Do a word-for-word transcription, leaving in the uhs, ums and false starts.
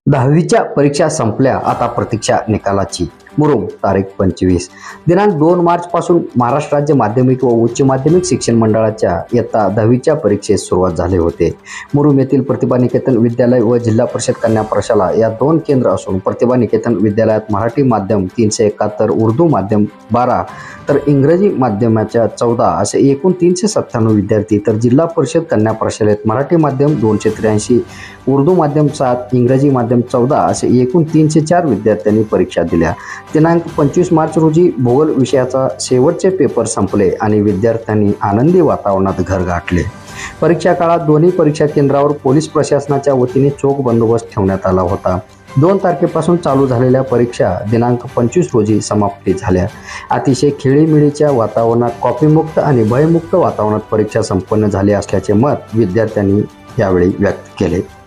दहावीच्या परीक्षा संपल्या, आता प्रतीक्षा निकालाची. मुरुम तारीख पंचवीस. दिनांक दोन मार्च पासून महाराष्ट्र राज्य माध्यमिक व उच्च माध्यमिक शिक्षण मंडळाच्या इयत्ता दहावीच्या परीक्षेस सुरुवात झाले होते. मुरुम येथील प्रतिभा निकेतन विद्यालय व जिल्हा परिषद कन्या प्रशाला या दोन केंद्र असून प्रतिभा निकेतन विद्यालयात मराठी माध्यम तीनशे एकाहत्तर, उर्दू माध्यम बारा तर इंग्रजी माध्यमाच्या चौदा असे एकूण तीनशे सत्त्याण्णव विद्यार्थी, तर जिल्हा परिषद कन्या प्रशालेत मराठी माध्यम दोनशे त्र्याऐंशी, उर्दू माध्यम सात, इंग्रजी माध्यम चौदा असे एकूण तीनशे चार विद्यार्थ्यांनी परीक्षा दिल्या. दिनांक पंचवीस मार्च रोजी भूगोल विषयाचा शेवटचे पेपर संपले आणि विद्यार्थ्यांनी आनंदी वातावरणात घर गाठले. परीक्षा काळात दोन्ही परीक्षा केंद्रावर पोलीस प्रशासनाच्या वतीने चोख बंदोबस्त ठेवण्यात आला होता. दोन तारखेपासून चालू झालेल्या परीक्षा दिनांक पंचवीस रोजी समाप्ती झाल्या. अतिशय खेळीमेळीच्या वातावरणात, कॉपीमुक्त आणि भयमुक्त वातावरणात परीक्षा संपन्न झाली असल्याचे मत विद्यार्थ्यांनी यावेळी व्यक्त केले.